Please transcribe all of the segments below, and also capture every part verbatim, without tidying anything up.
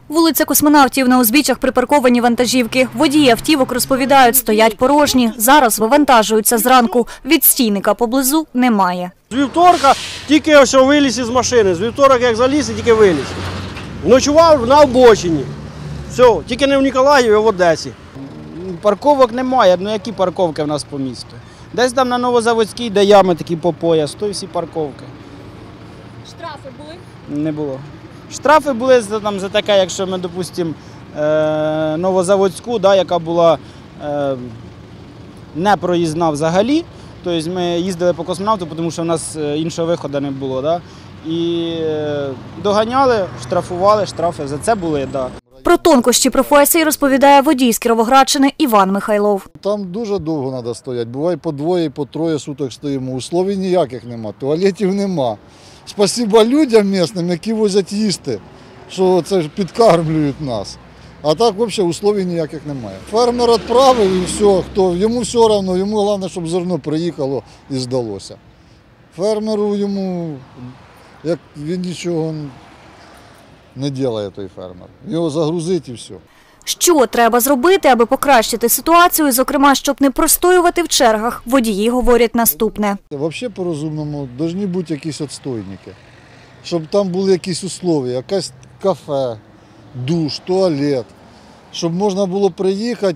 Вулиця Космонавтів, на узбіччях припарковані вантажівки. Водії автівок розповідають, стоять порожні. Зараз вивантажуються зранку. Відстійника поблизу немає. З вівторка тільки ось виліз із машини. З вівторка як заліз, і тільки виліз. Ночував на обочині. Все, тільки не в Ніколаєві, а в Одесі. Парковок немає, ну які парковки в нас по місту? Десь там на Новозаводській, де ями такі по пояс, то всі парковки. Штрафи були? Не було. Штрафи були за, там, за таке, якщо ми, допустимо, е, Новозаводську, да, яка була е, не проїзна взагалі. Тобто ми їздили по Космонавту, тому що в нас іншого виходу не було. Да? І е, доганяли, штрафували, штрафи за це були, так. Да. Про тонкощі професії розповідає водій з Кіровоградщини Іван Михайлов. Там дуже довго треба стояти. Буває по двоє, по троє суток стоїмо. Условій ніяких нема, туалетів нема. Спасибо людям місцевим, які возять їсти, що це ж підкармлюють нас. А так взагалі условій ніяких немає. Фермер відправив і все, хто, йому все одно, йому головне, щоб зерно приїхало і здалося. Фермеру йому, як він нічого не робить, той фермер. Його загрузить і все. Що треба зробити, аби покращити ситуацію, зокрема, щоб не простоювати в чергах, водії говорять наступне. Взагалі, по-розумному, повинні бути якісь відстойники, щоб там були якісь умови, якесь кафе, душ, туалет, щоб можна було приїхати,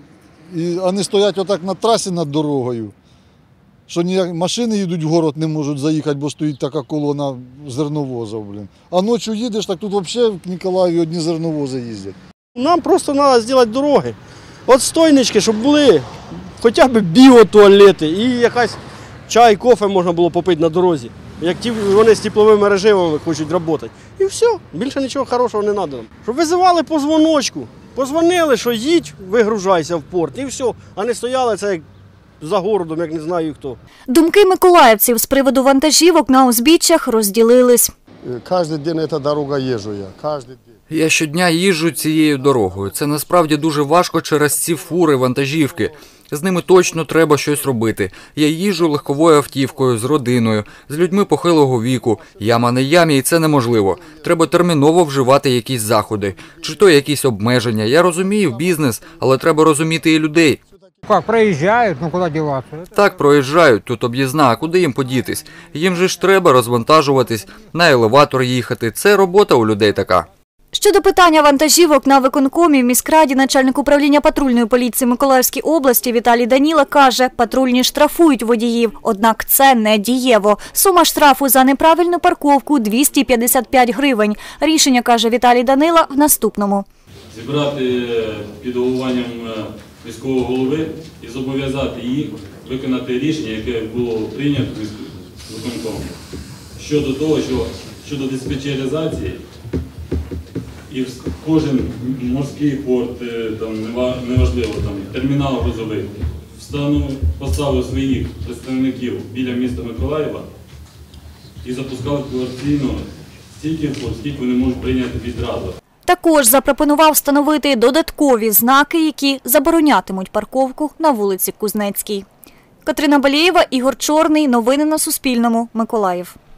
а не стояти отак на трасі над дорогою, що ніяк машини їдуть в город, не можуть заїхати, бо стоїть така колона зерновозів. Блін. А ночі їдеш, так тут взагалі в Ніколаєві одні зерновози їздять. Нам просто треба зробити дороги, отстойнички, щоб були хоча б біотуалети і якась чай, кофе можна було попити на дорозі, як ті, вони з тепловими режимами хочуть працювати. І все, більше нічого хорошого не треба нам. Щоб визивали по дзвоночку, позвонили, що їдь, вигружайся в порт і все, а не стояли це як за городом, як не знаю хто. Думки миколаївців з приводу вантажівок на узбіччях розділились. Кожен день ця дорога їжджу я, кожен день. Я щодня їжджу цією дорогою. Це насправді дуже важко через ці фури, вантажівки. З ними точно треба щось робити. Я їжджу легковою автівкою, з родиною, з людьми похилого віку. Яма на ямі, і це неможливо. Треба терміново вживати якісь заходи. Чи то якісь обмеження. Я розумію бізнес, але треба розуміти і людей. Як, проїжджають, ну куди діватися? Так, проїжджають, тут об'їзна, а куди їм подітись? Їм же ж треба розвантажуватись, на елеватор їхати. Це робота у людей така. Щодо питання вантажівок на виконкомі в міськраді начальник управління патрульної поліції Миколаївської області Віталій Даніла каже, патрульні штрафують водіїв, однак це не дієво. Сума штрафу за неправильну парковку – двісті п'ятдесят п'ять гривень. Рішення, каже Віталій Даніла, в наступному. Зібрати під головуванням міського голови і зобов'язати їх виконати рішення, яке було прийнято виконкомом щодо того, що щодо диспетчеризації, і кожен морський порт, там, неважливо, там, термінал грузовий, поставив своїх представників біля міста Миколаєва і запускав комерційно стільки порт, скільки вони можуть прийняти відразу. Також запропонував встановити додаткові знаки, які заборонятимуть парковку на вулиці Кузнецькій. Катерина Балєєва, Ігор Чорний. Новини на Суспільному. Миколаїв.